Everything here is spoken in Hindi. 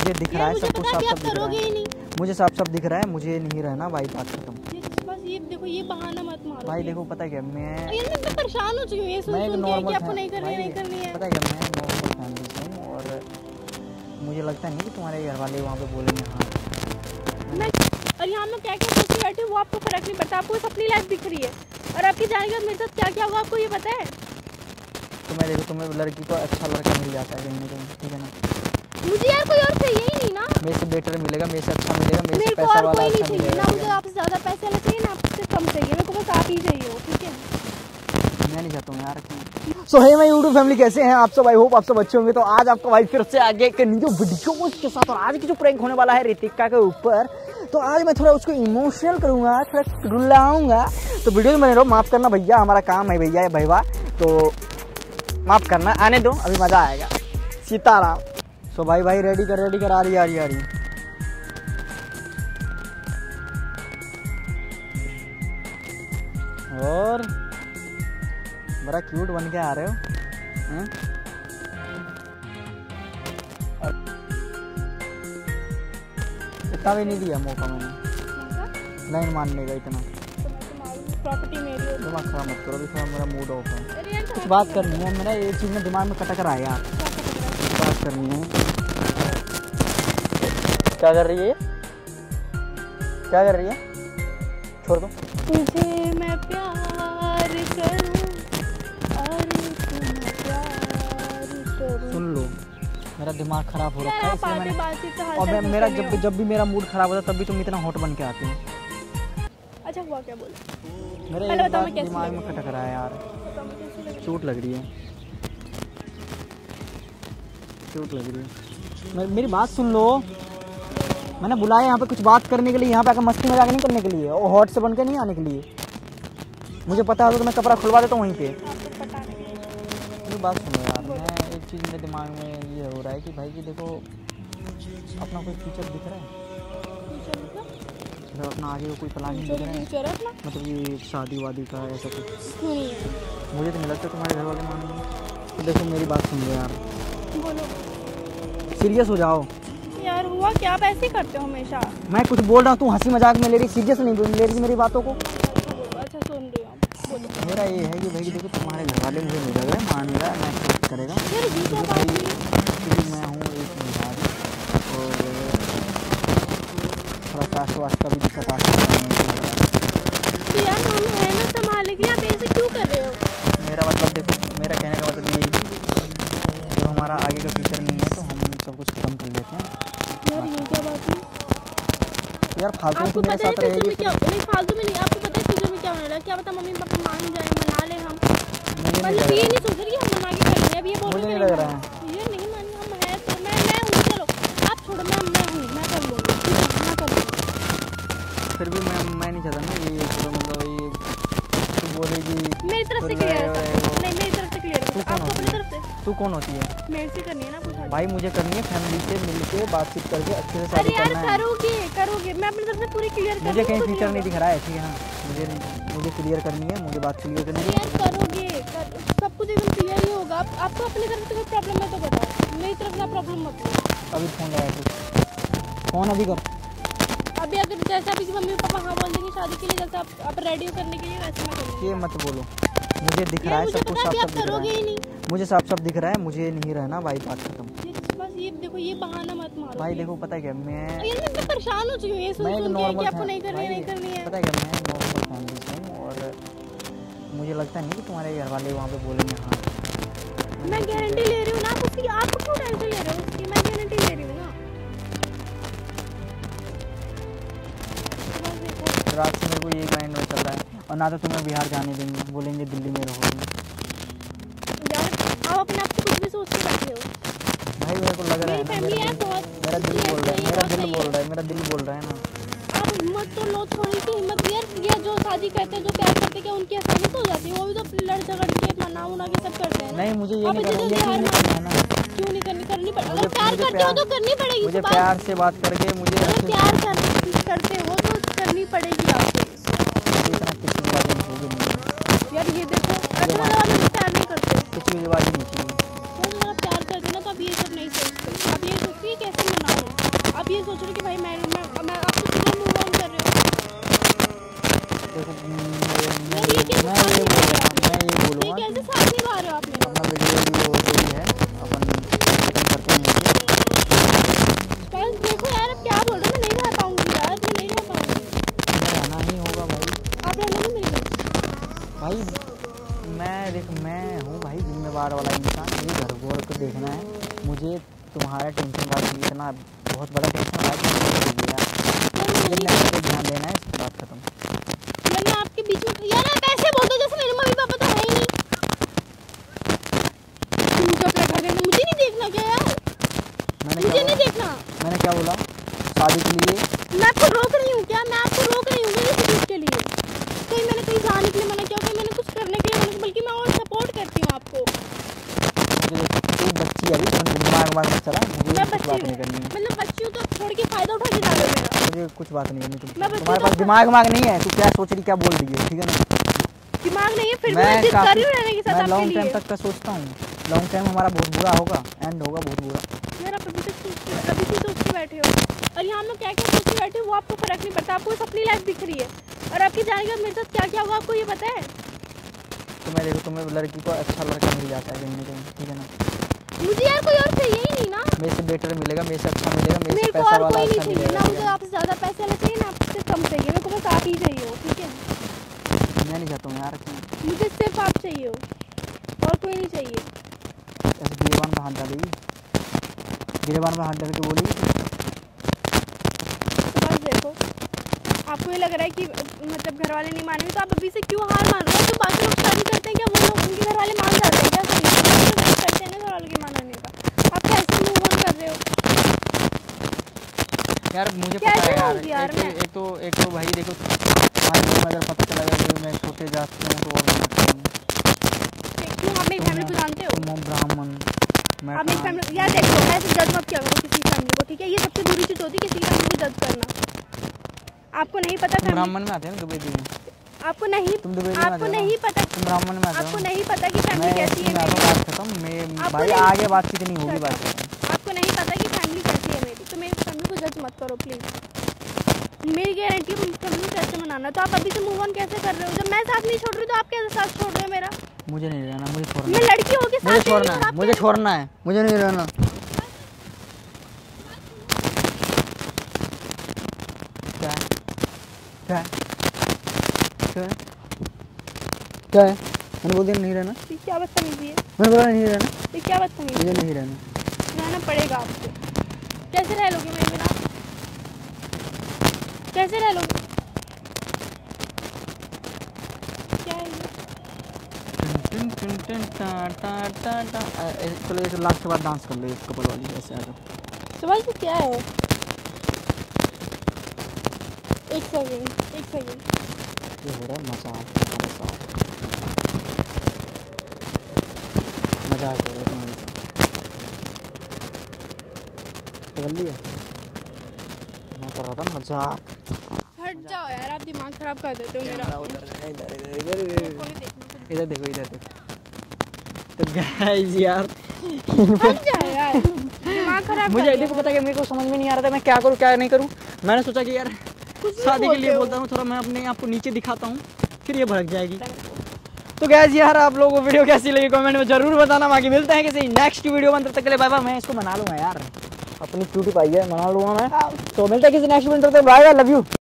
मुझे दिख रहा है सब कुछ, साफ साफ दिख रहा करोगे ही नहीं। है मुझे, साफ साफ दिख रहा है, मुझे नहीं रहना भाई, बात खत्म। बस ये देखो, ये बहाना मत मारो भाई देखो पता क्या, मैं परेशान हो चुकी हूँ ये सुन के कि आपको नहीं करनी है। पता क्या, मैं नॉर्मल फैमिली से हूँ और मुझे लगता नहीं कि तुम्हारे घर वाले वहाँ पे बोलेंगे हाँ। मैं और यहाँ मैं क्या क्या सोच के बैठी हूँ वो आपको फर्क नहीं पड़ता, आपको अपनी लाइफ दिख रही है और आपकी जाने के बाद मेरे साथ क्या क्या होगा आपको ये पता है। तो मैं देखो, तुम्हें लड़की को अच्छा लड़का मिल जाता है कहीं ना कहीं, ठीक है ना। मुझे यार कोई और चाहिए ही नहीं ना, मेरे से बेटर मिलेगा, मेरे से अच्छा मिलेगा, मेरे से को पैसा और वाला कोई नहीं अच्छा चाहिए मिलेगा। ना, मुझे आपसे ज़्यादा पैसे वाला चाहिए ना आपसे कम चाहिए, मेरे को बस आप ही चाहिए हो, ठीक है। मैं नहीं चाहता हूँ यार। So hey my YouTube family, कैसे हैं आप सब? आई होप आप सब अच्छे होंगे। तो आज आपका भाई फिर से आगे एक न्यू वीडियो के साथ, और आज की जो प्रैंक होने वाला है रितिका के ऊपर, तो आज मैं थोड़ा उसको इमोशनल करूंगा, थोड़ा रुलाऊंगा। तो वीडियो में बने रहो, माफ करना भैया, हमारा काम है भैया, भैया तो माफ करना, आने दो, अभी मजा आएगा। सीताराम। सो भाई रेडी कर, आ रही। और बड़ा क्यूट बन के आ रहे हो हैं? इतना भी नहीं दिया मौका मैंने लाइन मारने का इतना। प्रॉपर्टी मेरी है, दिमाग खराब मत करो, अभी थोड़ा मेरा मूड ऑफ है, कुछ बात करनी है, मेरा ये चीज़ में दिमाग में कटक रहा है यार, बात करनी है। क्या कर रही है, क्या कर रही है? छोड़ दो। तुझे मैं प्यार करूं और तुम्हें प्यार करूं। सुन लो, मेरा दिमाग खराब हो रखा है, इसलिए मैंने, और मेरा जब भी मेरा मूड खराब होता है तब भी तुम इतना हॉट बन के आते हो। अच्छा हुआ क्या बोला? मेरे एक बात दिमाग में खटक रहा है यार, चोट लग रही है, चोट लग रही है। मेरी बात सुन लो, मैंने बुलाया यहाँ पे कुछ बात करने के लिए, यहाँ पे आकर मस्ती मजाक नहीं करने के लिए, और हॉट से बन के नहीं आने के लिए। मुझे पता होता तो मैं कपड़ा खुलवा देता हूँ वहीं पे। मेरी बात सुनो यार, मैं एक चीज़ मेरे दिमाग में ये हो रहा है कि भाई जी देखो, अपना कोई फ्यूचर दिख रहा है, अपना आगे कोई प्लान दिख रहा है, मतलब ये शादी वादी का ऐसा कुछ? मुझे तो नहीं लगता तुम्हारे घर वाले मानेंगे। तो देखो मेरी बात सुन लो यार, बोलो, सीरियस हो जाओ यार। हुआ क्या? आप ऐसे करते हो हमेशा। मैं कुछ बोल रहा हूँ, तू हंसी मजाक में ले रही, सीरियस नहीं ले रही मेरी बातों को। अच्छा सुन रही हूँ, मेरा ये है कि भाई देखो, तुम्हारे घर वाले मुझे नहीं लग रहा है मान रहा है, मैं एक्सेप्ट करेगा, क्योंकि मैं हूँ एक मिजाज, और थोड़ा कास्ट वास्ट का भी दिक्कत आ सकता है। तो यार हम है ना संभालने के लिए, आप ऐसे क्यों कर रहे हो? मेरा मतलब देखो, मेरा कहने का मतलब ये है, जो हमारा आगे का फ्यूचर नहीं है तो हम सब कुछ खत्म कर लेते हैं। यार ये क्या बात है यार? फालतू आपको में पता है साथ रहेगी, क्या? नहीं फालतू में नहीं, आपको पता है फ्यूचर में क्या होने वाला? क्या पता मम्मी पापा मान जाए, मना ले हम। मतलब ये नहीं सोच रही हम मना के कर रहे हैं, अब ये बोल रहे हैं मुझे नहीं लग रहा है ये नहीं मान, हम है तो मैं हूँ, चलो आप छोड़ो, मैं हूँ, मैं कर लूँगी, मैं कर लूँगी। फिर भी मैं नहीं चाहता ना ये मतलब ये तू बोलेगी मेरी तरफ से क्लियर है, नहीं मेरी तरफ से क्लियर है, आपको अपनी तरफ से। तू कौन होती है? मेरे से करनी है ना कुछ भाई, मुझे करनी है फैमिली से मिलके बातचीत करके अच्छे से अरे शादी यार करना है। करोगे, मैं अपनी तरफ से पूरी क्लियर कर। मुझे कहीं फ्यूचर नहीं दिख रहा है, ठीक है हाँ, मुझे क्लियर करनी है, मुझे बात क्लियर करनी है। यार करोगे, सब कुछ एकदम क्लियर ही होगा। आपको अपनी तरफ से कोई प्रॉब्लम है तो बताओ, मेरी तरफ से प्रॉब्लम मत लो। अभी फोन लगाया तू, फोन अभी कर। अभी अगर जैसे अभी मम्मी पापा हाँ बोल देंगे शादी के लिए, जैसे आप रेडी करने के लिए, वैसे मैं करूँगी। ये मत बोलो, मुझे दिख रहा है सब कुछ, साफ साफ दिख रहा है, मुझे साफ साफ दिख रहा है, मुझे नहीं रहना भाई, बात खत्म। बस ये देखो, ये बहाना मत मारो भाई देखो पता क्या, मैं परेशान हो चुकी हूँ ये सुन के कि आपको नहीं करनी है। पता क्या, मैं नॉर्मल फैमिली से हूँ और मुझे लगता नहीं कि तुम्हारे घर वाले वहाँ पे बोलेंगे हाँ। मैं गारंटी ले रही हूँ ना उसकी, आप क्यों टेंशन ले रहे हो उसकी? मैं गारंटी ले रही हूँ ना। रात से मेरे को यही माइंड में चल रहा है, और ना तो तुम्हें बिहार जाने देंगे, बोलेंगे दिल्ली में रहोगे। यार आप अपने आप को कुछ भी सोच के बैठे हो भाई, मेरे को लग रहा है मेरी फैमिली है बहुत, मेरा दिल बोल रहा है, मेरा दिल बोल रहा है ना। आप हिम्मत तो लो, थोड़ी सी हिम्मत। यार जो शादी करते हैं, जो प्यार करते हैं, क्या उनकी आसानी तो हो जाती है? वो भी तो लड़ झगड़ के मना उना के सब करते हैं। नहीं, मुझे ये नहीं करना है ना। क्यों नहीं करनी पड़ेगी? अगर प्यार करते हो तो करनी पड़ेगी। मुझे प्यार से बात करके, मुझे प्यार करते हो तो करनी पड़ेगी आपको। यार ये देखो, अगर वाले प्यार नहीं करते, कुछ भी बात नहीं चाहिए। प्यार करते ना तो आप ये सब नहीं सोचते, आप ये सोचते कैसे मनाओ। आप ये सोच रहे हो कि भाई मैं आपसे क्यों मूव ऑन कर रही हूँ? मैं ये बोलूँगा कैसे साथ निभा रहे हो आप मेरा? अपना वीडियो जो है अपन खत्म करते हैं। बस देखो यार, अब क्या बोल रहे हो, मैं नहीं रह पाऊंगी यार, मैं नहीं रह पाऊंगी। रहना ही होगा भाई। आप रहने नहीं मेरे घर। भाई मैं हूँ भाई जिम्मेवार वाला इंसान, मुझे घर घोर को देखना है। मुझे तुम्हारा टेंशन वाला इतना बहुत बड़ा टेंशन आ गया, मुझे ध्यान देना है, इस बात खत्म। मैं आपके बीच में यार आप ऐसे बोलते हो जैसे मेरे मम्मी पापा तो है ही नहीं। मुझे अपना घर देखना, मुझे नहीं देखना क्या यार? मुझे नहीं देखना। मैंने क्या बोला? शादी के लिए मैं आपको रोक रही हूँ क्या? मैं आपको रोक रही हूँ किस चीज़ के लिए? कहीं मैंने कहीं जाने के लिए मना किया, कहीं मैंने कुछ करने के लिए मना किया, बल्कि मैं और सपोर्ट करती हूँ आपको। तू बच्ची है, दिमाग मत चला। मुझे कुछ बात नहीं करनी है। मतलब बच्ची हूँ तो छोड़ के फायदा उठा के डालो मेरा। मुझे कुछ बात नहीं करनी। तुम्हारे पास दिमाग नहीं है, तू क्या सोच रही, क्या बोल रही है, ठीक है ना? दिमाग नहीं है फिर भी मैं जिद कर रही हूँ रहने के साथ आपके लिए। लॉन्ग टाइम तक का सोचता हूँ, लॉन्ग टाइम हमारा बहुत बुरा होगा, एंड होगा बहुत बुरा। यार आप अभी से सोच के बैठे हो, और यहाँ लोग क्या क्या सोच के बैठे हो वो आपको फर्क नहीं पड़ता। आपको अपनी लाइफ दिख रही है, और आपकी जाने के बाद मेरे साथ क्या क्या होगा आपको ये पता है? तो मैं देखो, तुम्हें लड़की को अच्छा लड़का मिल जाता है कहीं ना कहीं, ठीक है ना? मुझे यार कोई और चाहिए ही नहीं ना। मेरे से बेटर मिलेगा, मेरे से अच्छा मिलेगा, मेरे से को पैसा और वाला कोई नहीं अच्छा चाहिए मिलेगा। ना, मुझे आपसे ज़्यादा पैसे वाला चाहिए ना आपसे कम चाहिए, मेरे को बस आप ही चाहिए हो, ठीक है? मैं नहीं चाहता हूँ यार कि मुझे सिर्फ आप चाहिए हो, और कोई नहीं चाहिए। ऐसे गिरेबान में हाथ डालेगी, गिरेबान में हाथ डाल के बोलेगी। तो बस देखो, आपको ये लग रहा है कि मतलब घर वाले नहीं मानेंगे, तो आप अभी से क्यों हार मान रहे हो? जो बाकी लोग शादी करते हैं क्या वो लोग उनके घर वाले मान जाते हैं क्या? करते हैं ना घर वालों के मानने का। आप कैसे मूव ऑन कर रहे हो यार? मुझे पता है यार, एक तो भाई देखो, तुम्हारे को अगर पता चला गया कि मैं छोटे जात से हूँ तो और क्यों? आप मेरी फैमिली को जानते हो? तुम ब्राह्मण, आप मेरी फैमिली, यार देखो ऐसे जज मत किया करो किसी फैमिली को, ठीक है? ये सबसे बुरी चीज़ होती है किसी फैमिली को जज करना। आपको नहीं पता ब्राह्मण में आते हैं ना दुबई में, आपको नहीं पता, तुम ब्राह्मण में आते हो, आपको नहीं पता कि फैमिली कैसी है। बात खत्म, मैं भाई आगे बातचीत नहीं होगी। बात आपको नहीं पता कि फैमिली कैसी है मेरी, तो मेरी फैमिली को जज मत करो प्लीज। मेरी गारंटी है फैमिली कैसे मनाना। तो आप अभी से मूव ऑन कैसे कर रहे हो? जब मैं साथ नहीं छोड़ रही तो आप कैसे साथ छोड़ रहे हो मेरा? मुझे नहीं रहना, मुझे छोड़ना। मैं लड़की होके साथ छोड़ना है, मुझे छोड़ना है, मुझे नहीं रहना। क्या क्या क्या क्या है? मैंने बोल दिया नहीं रहना। क्या बदतमीजी है? मैंने बोला नहीं रहना। क्या बदतमीजी? मुझे नहीं रहना। रहना पड़ेगा आपको। कैसे रह लोगे मेरे बिना? कैसे रह लोगे? क्या है ये? चलो ये लास्ट के बाद डांस कर लो, कपल वाली ऐसे आ जाओ। सुबह से क्या है? एक सेकंड ये हो रहा है मजाक, मजाक हो रहा है तुम्हारे साथ। कर लिया, मैं कर रहा था मजाक। हट जाओ यार, आप दिमाग खराब कर देते हो मेरा। इधर देखो। तो गाइस यार हट जाओ यार, दिमाग खराब। मुझे देखो पता है, मेरे को समझ में नहीं आ रहा था मैं क्या करूँ क्या नहीं करूँ। मैंने सोचा कि यार शादी के लिए बोलता हूँ, थोड़ा मैं अपने आप को नीचे दिखाता हूँ, फिर ये भड़क जाएगी। तो गाइस यार आप लोगों को वीडियो कैसी लगी कमेंट में जरूर बताना। बाकी मिलते हैं किसी नेक्स्ट वीडियो में, तब तक के लिए बाय बाय। मैं इसको मना लूँगा यार, अपनी क्यूटी पाई है, मना लूँगा मैं। तो मिलते हैं किसी नेक्स्ट वीडियो में, बाय बाय, लव यू।